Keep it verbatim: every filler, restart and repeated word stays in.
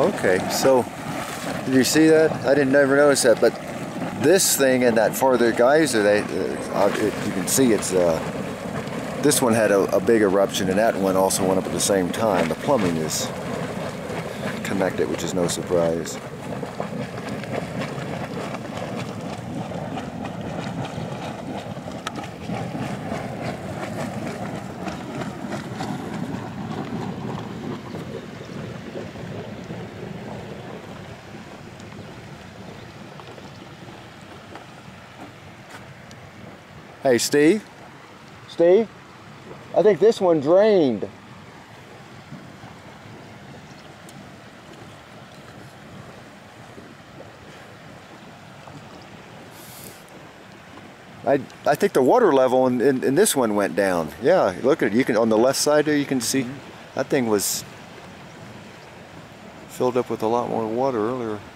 Oh, okay. So, did you see that? I didn't never notice that, but this thing and that farther geyser, they, uh, it, you can see it's, uh, this one had a, a big eruption, and that one also went up at the same time. The plumbing is connected, which is no surprise. Hey, Steve? Steve? I think this one drained. I I think the water level in, in, in this one went down. Yeah, look at it. You can, on the left side there, you can see that thing was filled up with a lot more water earlier.